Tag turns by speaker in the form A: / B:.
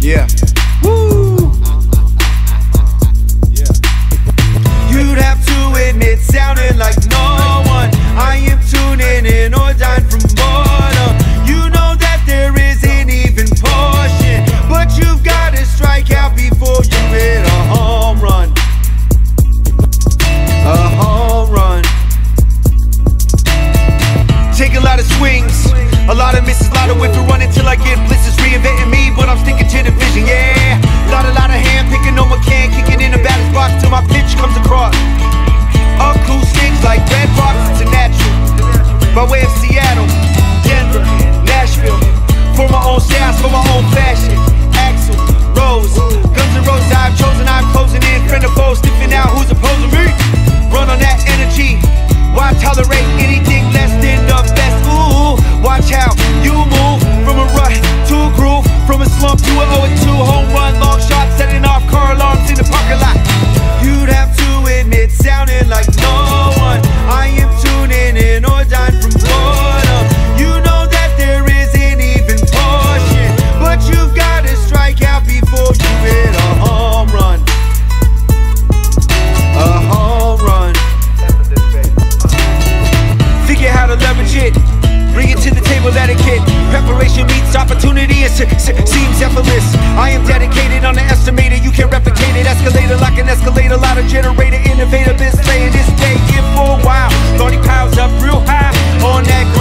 A: Yeah. Woo! Yeah. You'd have to admit, sounding like no one. I am tuning in or dying from boredom. You know that there isn't even portion, but you've got to strike out before you hit a home run. A home run. Take a lot of swings, a lot of misses, a lot of whiff and run until I get blisters. Reinventing me, but I'm sticking to the vision, yeah. Lot of hand picking on my can, kicking in the batter's box till my pitch comes across. Acoustics like Red Rocks, it's a natural. By way of Seattle, Denver, Nashville. For my own styles, for my own fashion. Axl Rose, Guns N' Roses I've chosen, I'm closing in. Friend or foe, sniffing out who's opposing me. Run on that energy. Why tolerate anything less than the best? Ooh, watch how you move from a rut to a groove, from a slump to a 0-2 home run, long shot, setting off car alarms in the parking lot. You'd have to admit, sounding like no one. I am tuning in or dying from boredom. You know that there isn't even portion, but you've got to strike out before you hit a home run. A home run. Figure how to leverage it, bring it to the table, etiquette. Preparation meets opportunity, it seems effortless. I am dedicated, underestimated, you can't replicate it. Escalator like an escalator, lot of generator, innovator, been slaying this day here for a while. 30 pounds up real high on that ground.